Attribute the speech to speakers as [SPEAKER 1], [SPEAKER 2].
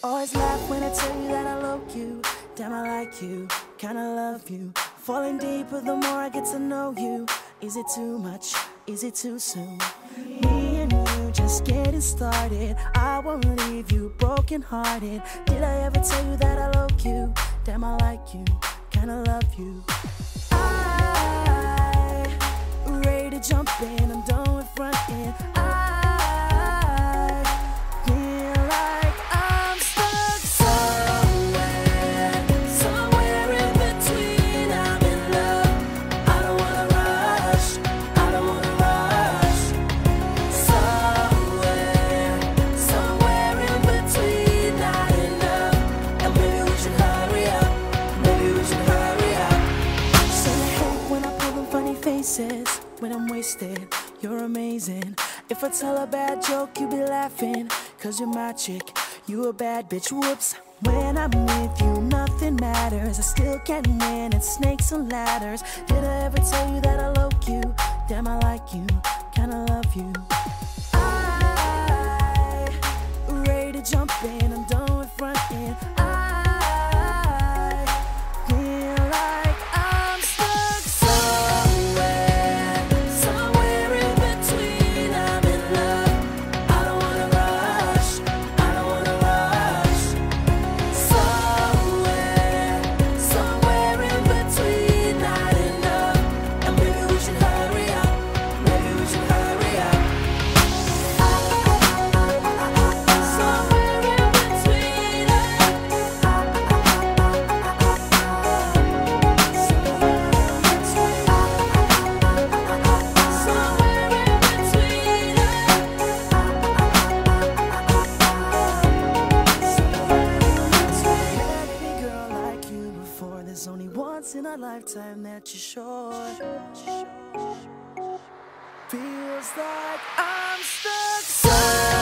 [SPEAKER 1] Always laugh when I tell you that I love you. Damn, I like you, kinda love you. Falling deeper the more I get to know you. Is it too much? Is it too soon? Me and you just getting started. I won't leave you broken hearted. Did I ever tell you that I love you? Damn, I like you, kinda love you. I ready to jump in, I'm done with fronting. I feel like I'm stuck somewhere, somewhere in between. I'm in love, I don't wanna rush, I don't wanna rush. Somewhere, somewhere in between, not enough. And maybe we should hurry up, maybe we should hurry up. So I hate when I pull them funny faces. When I'm wasted, you're amazing. If I tell a bad joke, you be laughing. Cause you're my chick, you a bad bitch, whoops. When I'm with you, nothing matters. I still can't win, it's snakes and ladders. Did I ever tell you that I love you? Damn, I like you, kinda love you. I ready to jump in, I'm done with fronting. I feel like I'm stuck somewhere, somewhere in between. I'm in love, I don't wanna rush, I don't wanna rush. Somewhere, somewhere in between, not enough. And maybe we should hurry up, maybe we should hurry up. Somewhere in between us. Girl like you before, there's only once in a lifetime that you're sure. Feels like I'm stuck.